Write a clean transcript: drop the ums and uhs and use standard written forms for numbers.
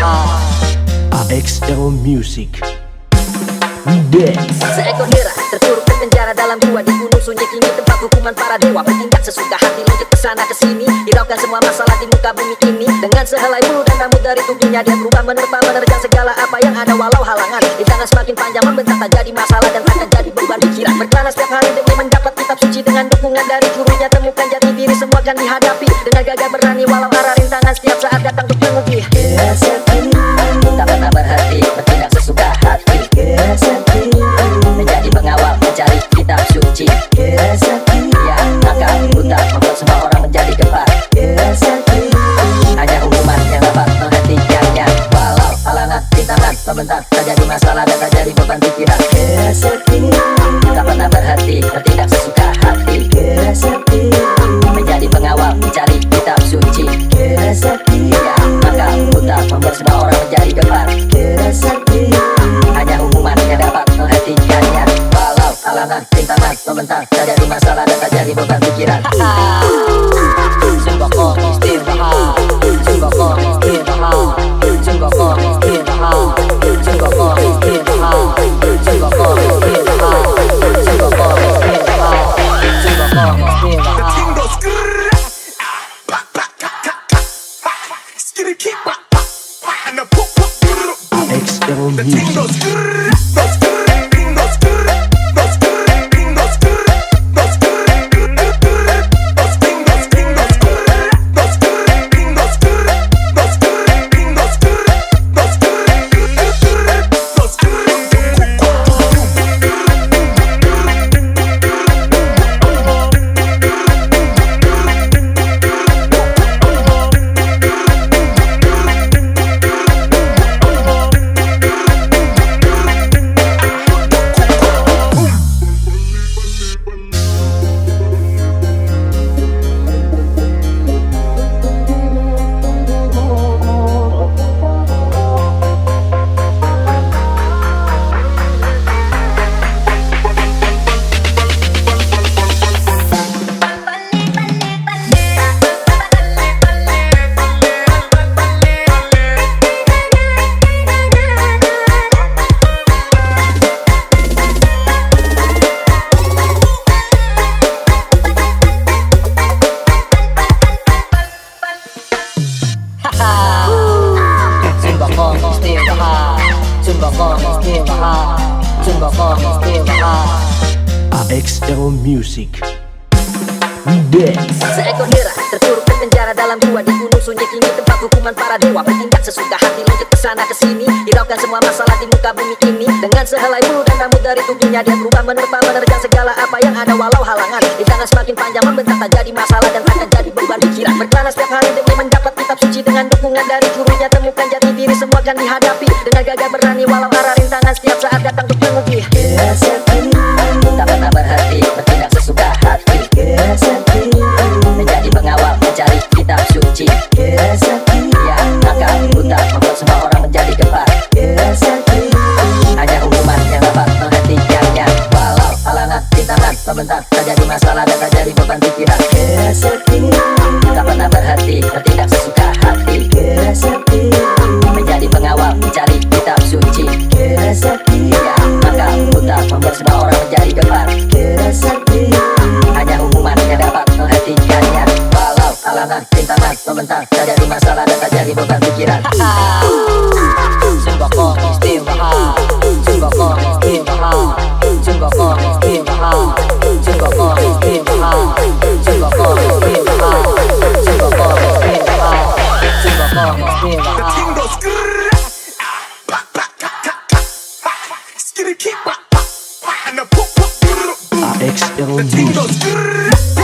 AXL Music Dance. Seekor nira terkurung terpenjara dalam gua di gunung sunyi, kini tempat hukuman para dewa. Bertindak sesuka hati, loncat kesana kesini, hiraukan semua masalah di muka bumi ini. Dengan sehelai bulu dan rambut dari tubuhnya, dia berubah menerjang segala apa yang ada walau halangan. Di tangan semakin panjang membentang, tak jadi masalah dan tak jadi beban pikiran. Berkelana setiap hari demi mendapat kitab suci, dengan dukungan dari gurunya temukan jati diri, semua akan dihadapi dengan gagah berani walau arah rintangan setiap saat datang untuk mengukir. Tak pernah berhenti, bertindak sesuka hati, menjadi pengawal, mencari kitab suci. Ya, maka buta membuat semua orang menjadi gempar. Hanya hukuman yang dapat menghentikannya, walau halangan, rintangan membentang, tak jadi masalah dan tak jadi beban pikiran. Tak pernah berhenti, bertindak sesuka hati, menjadi pengawal, mencari kitab suci. Ya, maka buta membuat semua orang menjadi gempar. Hanya hukuman yang dapat menghentikannya, walau halangan, rintangan membentang, tak jadi masalah dan tak jadi beban pikiran. Sungguh kau istimewa, sungguh kau istimewa, sungguh kau istimewa, sungguh kau istimewa, sungguh kau istimewa, sungguh kau istimewa, sungguh kau istimewa. AXL Music. AXL Music Dance. Seekor nira terkurung terpenjara dalam gua di gunung sunyi, kini tempat hukuman para dewa. Bertindak sesuka hati, loncat kesana kesini, hiraukan semua masalah di muka bumi ini. Dengan sehelai bulu dan rambut dari tubuhnya, dia berubah menerjang segala apa yang ada walau halangan. Di tangan semakin panjang membentang, tak jadi masalah dan tak jadi beban pikiran. Berkelana setiap hari demi mendapat kitab suci, dengan dukungan dari gurunya temukan jati diri, semua akan dihadapi dengan gagah berani walau arah rintangan setiap saat datang untuk mengukir. Tak pernah berhenti, bertindak sesuka hati, menjadi pengawal, mencari kitab suci. Ya, maka buta membuat semua orang menjadi gempar. Hanya hukuman yang dapat menghentikannya, walau halangan, rintangan membentang, tak jadi masalah dan tak jadi beban pikiran. Tak pernah berhenti, bertindak sesuka hati, menjadi pengawal, mencari kitab suci. Ya, maka buta membuat semua orang menjadi gempar. Hanya hukuman yang dapat menghentikannya, walau halangan, rintangan membentang, tak jadi masalah dan tak jadi beban pikiran. Sungguh kau istimewa, sungguh kau istimewa, sungguh kau istimewa, sungguh kau istimewa, sungguh kau istimewa, sungguh kau istimewa, sungguh kau istimewa. AXL Music